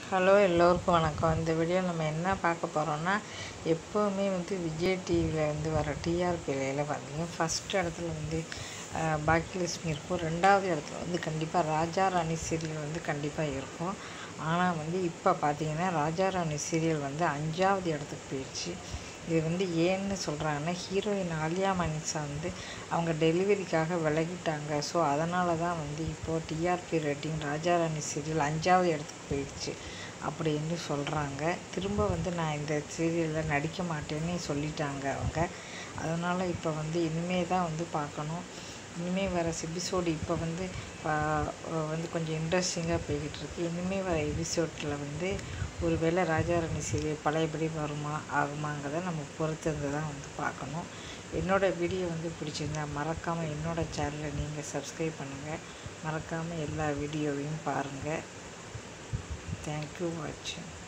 Hello எல்லோருக்கும் வணக்கம். இந்த வீடியோ நம்ம என்ன பார்க்க போகிறோம்னா, எப்போவுமே விஜய் டிவியில் வர டிஆர்பியில் பார்த்தீங்கன்னா ஃபஸ்ட் இடத்துல பாக்கியலட்சுமி இருக்கும். ரெண்டாவது இடத்துல கண்டிப்பாக ராஜா ராணி சீரியல் கண்டிப்பாக இருக்கும். ஆனால் இப்போ பார்த்தீங்கன்னா ராஜா ராணி சீரியல் 5வது இடத்துக்கு போயிடுச்சு. இது ஏன்னு சொல்கிறாங்கன்னா, ஹீரோயின் ஆலியா மனிஷா அவங்க டெலிவரிக்காக விலகிட்டாங்க. ஸோ அதனால தான் இப்போது TRP rating Raja Rani serial 5வது இடத்துக்கு போயிடுச்சு அப்படின்னு சொல்கிறாங்க. திரும்ப நான் இந்த சீரியலில் நடிக்க மாட்டேன்னு சொல்லிட்டாங்க அவங்க. அதனால் இப்போ இனிமே தான் பார்க்கணும். இனிமேல் வர எபிசோடு இப்போ கொஞ்சம் இன்ட்ரெஸ்டிங்காக போய்கிட்டு இருக்கு. இனிமேல் வர எபிசோடில் ஒரு வேளை ராஜா ராணி சீரியல் பழையபடி வருமா ஆகுமாங்கிறத நம்ம பொறுத்திருந்து தான் பார்க்கணும். என்னோடய வீடியோ பிடிச்சிருந்தா மறக்காமல் என்னோடய சேனலை நீங்கள் சப்ஸ்கிரைப் பண்ணுங்கள். மறக்காமல் எல்லா வீடியோவையும் பாருங்கள். Thank you for watching.